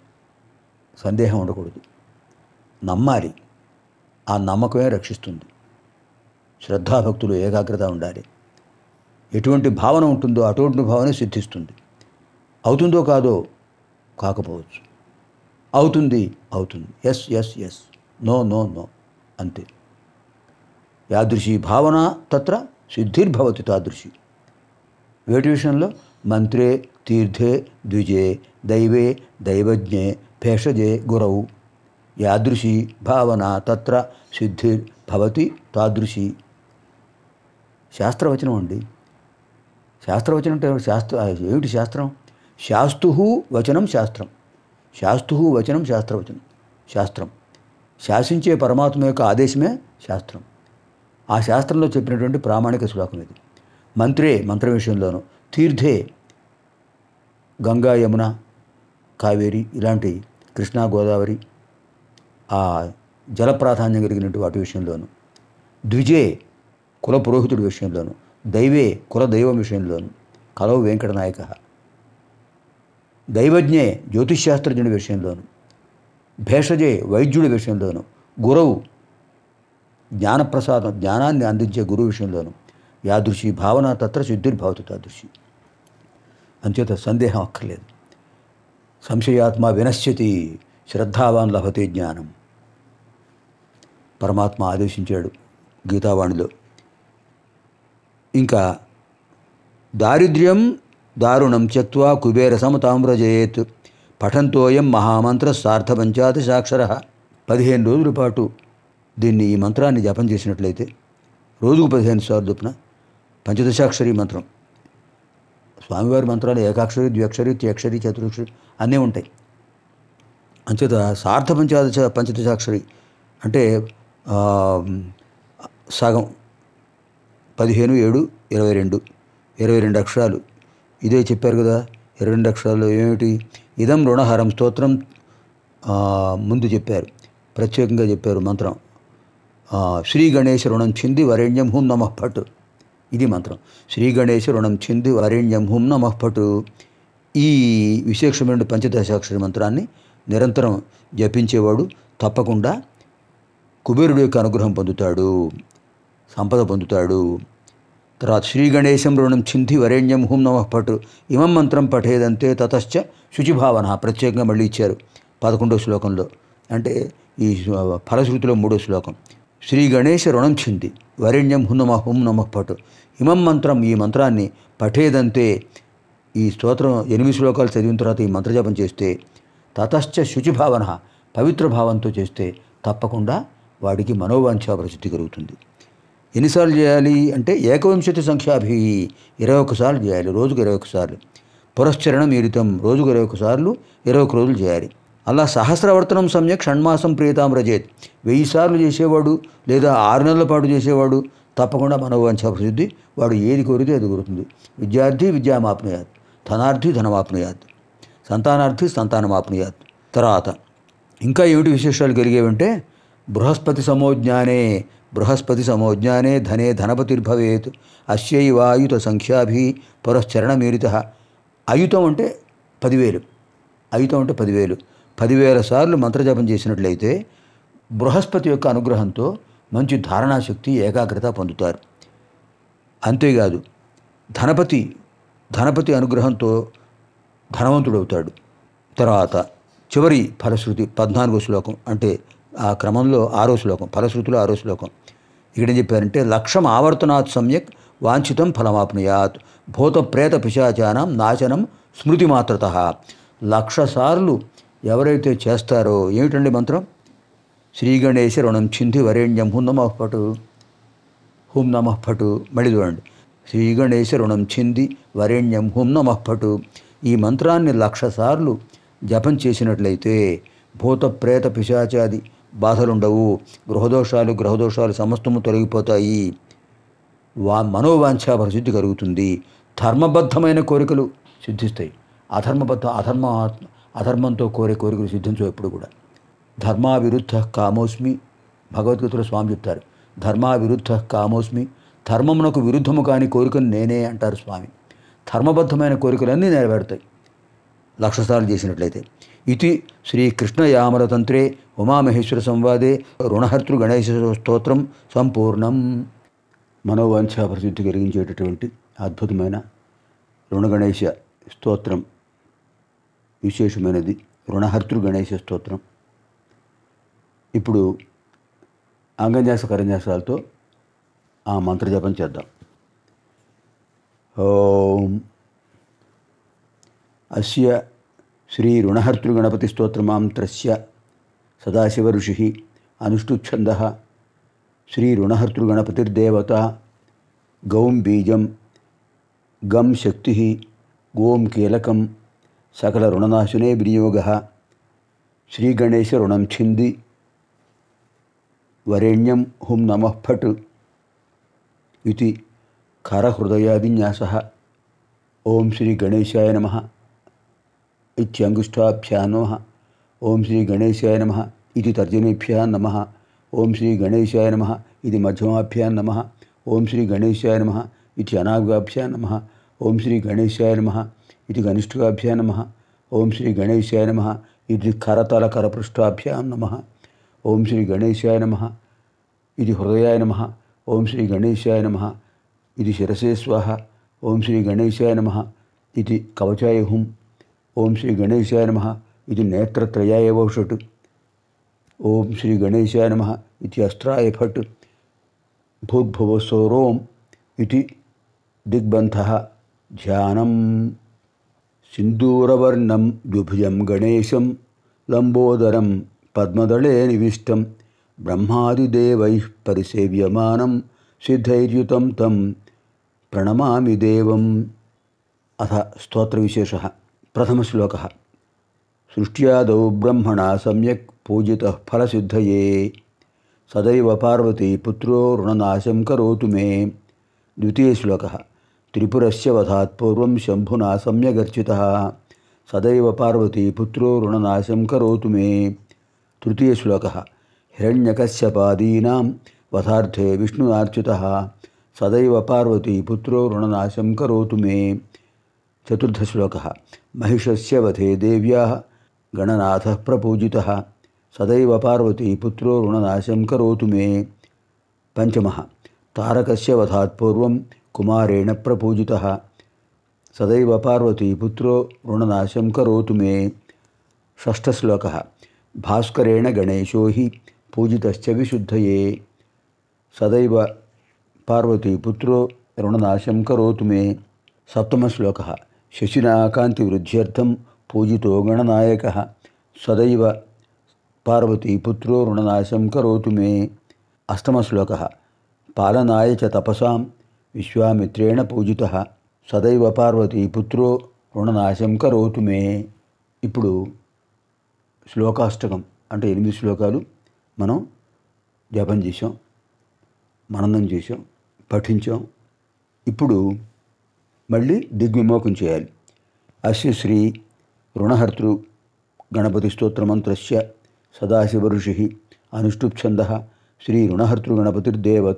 సందేహం ఉండకూడదు. నమ్మాలి. ఆ నమ్మకమే రక్షిస్తుంది. శ్రద్ధాభక్తులు ఏకాగ్రత ఉండాలి. ఎటువంటి భావన ఉంటుందో అటువంటి భావన సిద్ధిస్తుంది. అవుతుందో కాదో కాకపోవచ్చు. అవుతుంది అవుతుంది, yes yes yes, no no no, అంతే. యాదృశి భావన తత్ర సిద్ధిర్భవతి తాదృశి. వేటి విషయంలో? మంత్రే తీర్థే ద్విజే దైవే దైవజ్ఞే భేషజే గురవు యాదృశి భావన తత్ర సిద్ధిర్భవతి తాదృశి. శాస్త్రవచనం అండి. శాస్త్రవచనం అంటే శాస్త్ర ఏమిటి శాస్త్రం? శాస్తు వచనం శాస్త్రం. శాస్తు వచనం శాస్త్రవచనం. శాస్త్రం శాసించే పరమాత్మ యొక్క ఆదేశమే శాస్త్రం. ఆ శాస్త్రంలో చెప్పినటువంటి ప్రామాణిక శ్లోకం ఇది. మంత్రే మంత్ర విషయంలోనూ, తీర్థే గంగా యమున కావేరి ఇలాంటి కృష్ణా గోదావరి ఆ జల ప్రాధాన్యం కలిగినటువంటి వాటి విషయంలోనూ, ద్విజే కుల పురోహితుడి విషయంలోనూ, దైవే కుల దైవం విషయంలోనూ, కలవు వెంకటనాయక, దైవజ్ఞే జ్యోతిష్శాస్త్రజ్ఞుడి విషయంలోనూ, భేషజే వైద్యుడి విషయంలోనూ, గురవు జ్ఞానప్రసాదం జ్ఞానాన్ని అందించే గురువు విషయంలోనూ, యాదృశి భావన తత్ర సిద్ధిర్భవతి తాదృశి. అంచేత సందేహం అక్కర్లేదు. సంశయాత్మ వినశ్యతి శ్రద్ధావాన్ లభతే జ్ఞానం. పరమాత్మ ఆదేశించాడు గీతావాణిలో. ఇంకా దారిద్ర్యం దారుణం త్యక్త్వా కుబేర సమతాం వ్రజేత్ పఠంతోయం మహామంత్ర సార్థ పంచాదశాక్షర. పదిహేను రోజుల పాటు దీన్ని ఈ మంత్రాన్ని జపం చేసినట్లయితే రోజుకు పదిహేను సార్లు చొప్పున పంచదశాక్షరి మంత్రం. స్వామివారి మంత్రాలు ఏకాక్షరి, ద్వ్యక్షరి, త్రియక్షరి, చతురక్షరి అన్నీ ఉంటాయి. అంచేత సార్థ పంచాదశ పంచదశాక్షరి అంటే సగం పదిహేను ఏడు ఇరవై రెండు ఇరవై రెండు అక్షరాలు. ఇదే చెప్పారు కదా. ఇరవై రెండు అక్షరాలు ఏమిటి? ఇదం రుణహరం స్తోత్రం ముందు చెప్పారు, ప్రత్యేకంగా చెప్పారు మంత్రం. శ్రీ గణేశ రుణం చింది వరేణ్యం హుం నమః పట్. ఇది మంత్రం. శ్రీ గణేశ రుణం చింది వరేణ్యం హుం నమః పట్. ఈ విశేషమైన పంచదశాక్షరి మంత్రాన్ని నిరంతరం జపించేవాడు తప్పకుండా కుబేరుడు యొక్క అనుగ్రహం పొందుతాడు, సంపద పొందుతాడు. తర్వాత శ్రీగణేశం రుణం చింది వరేణ్యం హుం నమః పటు ఇమం మంత్రం పఠేదంతే తతశ్చ శుచిభావన ప్రత్యేకంగా మళ్ళీ ఇచ్చారు పదకొండో శ్లోకంలో. అంటే ఈ ఫలశ్రుతిలో మూడో శ్లోకం. శ్రీ గణేశ రుణం చింది వరేణ్యం హుం నమః హుం నమః పటు ఇమం మంత్రం ఈ మంత్రాన్ని పఠేదంతే ఈ స్తోత్రం ఎనిమిది శ్లోకాలు చదివిన తర్వాత ఈ మంత్రజపం చేస్తే తతశ్చ శుచిభావన పవిత్ర భావంతో చేస్తే తప్పకుండా వాడికి మనోవాంఛా ప్రసిద్ధి కలుగుతుంది. ఎన్నిసార్లు చేయాలి అంటే ఏకవింశతి సంఖ్యాభి ఇరవై ఒక్కసార్లు చేయాలి, రోజుకు ఇరవై ఒక్కసార్లు. పురశ్చరణం ఈరితం రోజుకు ఇరవై ఒక్కసార్లు ఇరవై ఒక్క రోజులు చేయాలి. అలా సహస్రవర్తనం సమ్యక్ షణ్మాసం ప్రియతాం రజేత్ వెయ్యి సార్లు చేసేవాడు లేదా ఆరు నెలల పాటు చేసేవాడు తప్పకుండా మనోవాంఛా ప్రసిద్ధి వాడు ఏది కోరితే అది కోరుతుంది. విద్యార్థి విద్యామాప్నుయాత్, ధనార్థి ధనమాప్నుయాత్, సంతానార్థి సంతానమాప్నుయాత్. తర్వాత ఇంకా ఏమిటి విశేషాలు కలిగేవంటే బృహస్పతి సమోజ్ఞానే బృహస్పతి సమోజ్ఞానే ధనే ధనపతిర్భవేత్ అస్యైవాయుత సంఖ్యాభి పురశ్చరణమీరిత. అయుతం అంటే పదివేలు, అయుతం అంటే పదివేలు పదివేల సార్లు మంత్రజపం చేసినట్లయితే బృహస్పతి యొక్క అనుగ్రహంతో మంచి ధారణాశక్తి ఏకాగ్రత పొందుతారు. అంతేకాదు ధనపతి ధనపతి అనుగ్రహంతో ధనవంతుడవుతాడు. తర్వాత చివరి ఫలశ్రుతి పద్నాలుగో శ్లోకం అంటే ఆ క్రమంలో ఆరో శ్లోకం, ఫలశ్రుతిలో ఆరో శ్లోకం. ఇక్కడ ఏం చెప్పారంటే లక్షం ఆవర్తనాత్ సమ్యక్ వాంఛితం ఫలమాప్నుయాత్ భూత ప్రేత పిశాచానం నాశనం స్మృతి మాత్రత. లక్ష సార్లు ఎవరైతే చేస్తారో ఏమిటండి మంత్రం? శ్రీగణేశ రుణం చింది వరేణ్యం హుం నమః పటు హుం నమః పటు. మళ్ళీ చూడండి, శ్రీగణేశ రుణం చింది వరేణ్యం హుం నమః పటు. ఈ మంత్రాన్ని లక్ష సార్లు జపం చేసినట్లయితే భూత ప్రేత పిశాచాది బాధలుండవు, గృహదోషాలు గ్రహదోషాలు సమస్తము తొలగిపోతాయి, వా మనోవాంఛా ప్రసిద్ధి కలుగుతుంది, ధర్మబద్ధమైన కోరికలు సిద్ధిస్తాయి. అధర్మబద్ధ అధర్మ అధర్మంతో కోరే కోరికలు సిద్ధించవు ఎప్పుడు కూడా. ధర్మావిరుద్ధ కామోస్మి భగవద్గీతలో స్వామి చెప్తారు. ధర్మావిరుద్ధ కామోస్మి, ధర్మమునకు విరుద్ధము కాని కోరికను నేనే అంటారు స్వామి. ధర్మబద్ధమైన కోరికలన్నీ నెరవేరుతాయి లక్షసార్లు చేసినట్లయితే. ఇది శ్రీకృష్ణయామరతంత్రే ఉమామహేశ్వర సంవాదే రుణహర్తృ గణేశ స్తోత్రం సంపూర్ణం. మనోవాంఛా ప్రసిద్ధి కలిగించేటటువంటి అద్భుతమైన రుణగణేశ స్తోత్రం విశేషమైనది రుణహర్తృ గణేశ స్తోత్రం. ఇప్పుడు అంగన్యాస కరన్యాసాలతో ఆ మంత్రజపం చేద్దాం. ఓం అస్య శ్రీ రుణహర్తృగణపతి స్తోత్రమాంత్రస్య సదాశివ ఋషి అనుష్ఠుచ్ఛంద శ్రీ రుణహర్తృగణపతిర్దేవత గౌం బీజం గం శక్తి గోం కీలకం సకల రుణనాశునే వినియోగ శ్రీగణేశ రుణం ఛింది వరేణ్యం హుం నమః ఫట్ ఇది ఖరహృదయాదిన్యాసః. ఓం శ్రీ గణేశాయ నమః ఇత్యంగుష్ఠాభ్యాం నమః. ఓం శ్రీ గణేశాయ నమః ఇది తర్జనేభ్యాం నమః. ఓం శ్రీ గణేశాయ నమః ఇది మధ్యమాభ్యాం నమః. ఓం శ్రీ గణేశాయ నమః ఇది అనాగాభ్యాం నమః. ఓం శ్రీ గణేశాయ నమః ఇది కనిష్ఠాభ్యాం నమః. ఓం శ్రీ గణేశాయ నమః ఇది కరతల కరపృష్ఠాభ్యాం నమః. ఓం శ్రీ గణేశాయ నమః ఇది హృదయాయ నమః. ఓం శ్రీ గణేశాయ నమః ఇది శిరసే స్వాహ. ఓం శ్రీ గణేశాయ నమః ఇది కవచాయ హుం. ఓం శ్రీ గణేశాయ నమః ఇది నేత్రత్రయాయ వౌషట్. ఓం శ్రీ గణేశాయ నమః ఇది అస్త్రాయ ఫట్. భూద్భువస్సోరోం ఇది దిగ్బంధః. ధ్యానం సింధూరవర్ణం ద్విభుజం గణేశం లంబోదరం పద్మదళే నివిష్టం బ్రహ్మాదిదేవైః పరిసేవ్యమానం సిద్ధైర్యుతం తం ప్రణమామి దేవం. అథ స్తోత్రవిశేషः. ప్రథమశ్లోకः. సృష్ట్యాదౌ బ్రహ్మణా సమ్యక్ పూజితః ఫలసిద్ధయే సదైవ పార్వతీ పుత్రో రుణనాశం కరోతు మే. ద్వితీయశ్లోకः. త్రిపురస్య వధాత్ పూర్వం శంభునా సమ్యగర్చితః సదైవ పార్వతీ పుత్రో రుణనాశం కరోతు మే. తృతీయశ్లోకः. హిరణ్యకశ్యపాదీనాం వధార్థే విష్ణునార్చితః సదైవ పార్వతీ పుత్రో రుణనాశం కరోతు మే. చతుర్థశ్లోకः. మహిషస్య వధే దేవ్యాः గణనాథः ప్రపూజితः సదైవ పార్వతీ పుత్రో రుణనాశం కరోతు మే. పంచమः. తారకస్య వధాత్ పూర్వం కుమారేణ ప్రపూజితః సదైవ పార్వతీపుత్రో రుణనాశం కరోతు మే. షష్ఠశ్లోకः. భాస్కరేణ గణేశో హి పూజితశ్చ విశుద్ధయే. సదైవ పార్వతీపుత్రో రుణనాశం కరోతు మే. సప్తమశ్లోకः. శశినా కాంతివృద్ధ్యర్థం పూజితో గణనాయకः. సదైవ పార్వతీపుత్రో రుణనాశం కరోతు మే. అష్టమశ్లోకः. పాలనాయ చ తపసాం విశ్వామిత్రేణ పూజితః. సదైవ పార్వతీపుత్రో రుణనాశం కరోతు మే. ఇప్పుడు శ్లోకాష్టకం అంటే ఎనిమిది శ్లోకాలు మనం జపం చేసాం, మననం చేసాం, పఠించాం. ఇప్పుడు మళ్ళీ దిగ్విమోకం చేయాలి. అస్య శ్రీ రుణహర్తృ గణపతి స్తోత్రమంత్రస్య సదాశివ ఋషి అనుష్ఠుప్ఛందః శ్రీ రుణహర్తృగణపతిర్దేవత.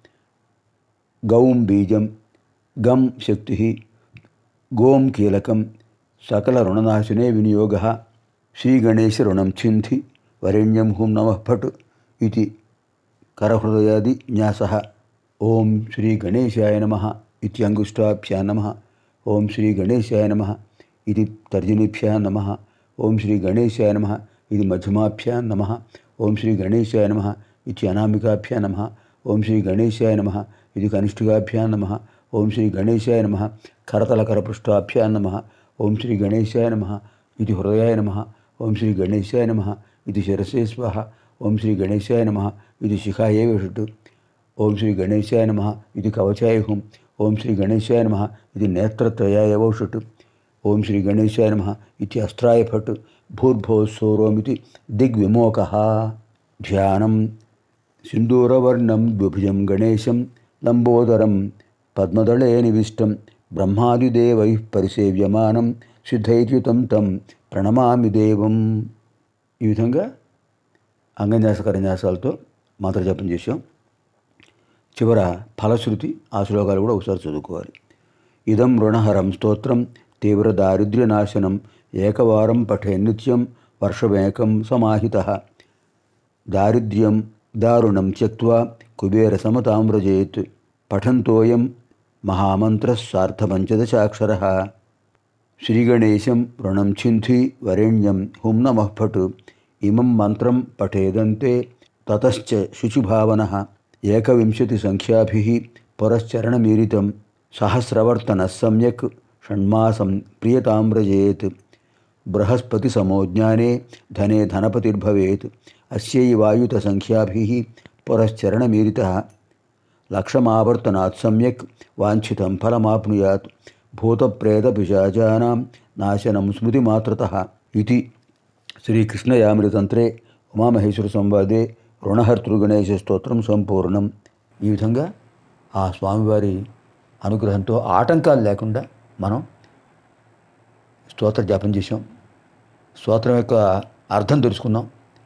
గౌం బీజం, గం శక్తి, గోం కీలకం, సకల రుణనాశినే వినియోగः. శ్రీగణేశ రుణం ఛింధి వరేణ్యం హుం నమః ఫట్ ఇది కరహృదయాది న్యాసः. ఓం శ్రీ గణేశాయ నమః ఇది అంగుష్టాభ్యాం నమః. ఓం శ్రీ గణేశాయ నమః ఇది తర్జనీభ్యాం నమః. ఓం శ్రీ గణేశాయ నమః ఇది మధ్యమాభ్యాం నమః. ఓం శ్రీ గణేశాయ నమః ఇది అనామికాభ్యాం నమః. ఓం శ్రీ గణేశాయ నమః ఇది కనిష్ఠికాభ్యాం నమః. ఓం శ్రీ గణేశాయ నమః కరతలకరపృష్ఠాభ్యాం నమః. ఓం శ్రీ గణేశాయ నమః ఇది హృదయాయ నమః. ఓం శ్రీ గణేశాయ నమః ఇది శిరసే స్వాహ. ఓం శ్రీ గణేశాయ నమః ఇది శిఖాయే విషటు. ఓం శ్రీ గణేశాయ నమః ఇది కవచాయ హుం. ఓం శ్రీ గణేశాయ నమః ఇది నేత్రత్రయాయ వౌషటు. ఓం శ్రీ గణేశాయ నమః ఇది అస్త్రాయ ఫట్. భూర్భోస్సోరోమితి దిగ్విమోకః. ధ్యానం. సింధూరవర్ణం ద్విభుజం గణేశం లంబోదరం పద్మదళే నివిష్టం బ్రహ్మాదిదేవైః పరిసేవ్యమానం సిద్ధైర్యుతం తం ప్రణమామి దేవం. ఈ విధంగా అంగన్యాస కరన్యాసాలతో మంత్రజపం చేశాం. చివర ఫలశ్రుతి ఆ శ్లోకాలు కూడా ఒకసారి చదువుకోవాలి. ఇదం రుణహరం స్తోత్రం తీవ్ర దారిద్ర్యనాశనం ఏకవారం పఠే నిత్యం వర్షమేకం సమాహితః. దారిద్ర్యం దారుణం త్యక్త్వా కుబేర సమతాం వ్రజేత్. పఠంతోయం మహామంత్ర సార్ధపంచదశాక్షరః. శ్రీగణేశం రుణం ఛింధి వరేణ్యం హుం నమః ఫట్. ఇమం మంత్రం పఠేదంతే తతశ్చ శుచిభావనః. ఏకవింశతి సంఖ్యాభిః పురశ్చరణమీరితం సహస్రవర్తనః సమ్యక్ షణ్మాసం ప్రియతాం వ్రజేత్. బృహస్పతి సమో జ్ఞానే ధనే ధనపతిర్భవేత్. అస్యైవాయుత సంఖ్యాభిః పురశ్చరణమీరితః లక్షమావర్తనాత్ సమ్యక్ వాంఛితం ఫలమాప్నుయాత్. భూతప్రేతపిశాచానాం నాశనం స్మృతిమాత్రతః. ఇది శ్రీకృష్ణయామినితంత్రే ఉమామహేశ్వర సంవాదే రుణహర్తృగణేశ స్తోత్రం సంపూర్ణం. ఈ విధంగా ఆ స్వామివారి అనుగ్రహంతో ఆటంకాలు లేకుండా మనం స్తోత్ర జపం చేసాం. స్తోత్రం యొక్క అర్థం తెలుసుకున్నాం.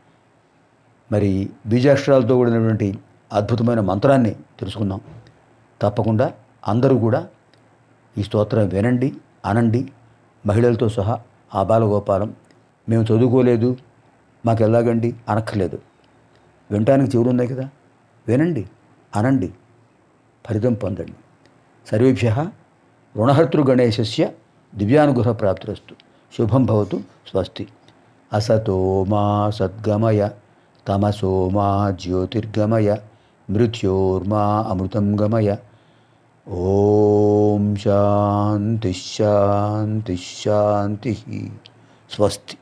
మరి బీజాక్షరాలతో కూడినటువంటి అద్భుతమైన మంత్రాన్ని తెలుసుకున్నాం. తప్పకుండా అందరూ కూడా ఈ స్తోత్రం వినండి, అనండి. మహిళలతో సహా ఆ బాలగోపాలం మేము చదువుకోలేదు మాకు ఎలాగండి అనక్కర్లేదు. వినటానికి చెవులు ఉన్నాయి కదా, వినండి, అనండి, ఫలితం పొందండి. సర్వేభ్యః రుణహర్తృగణేశస్య దివ్యానుగ్రహ ప్రాప్తిరస్తు. శుభం భవతు. స్వస్తి. అసతో మా సద్గమయ తమసో మా జ్యోతిర్గమయ మృత్యోర్మా అమృతం గమయ. ఓం శాంతి శాంతి శాంతి. స్వస్తి.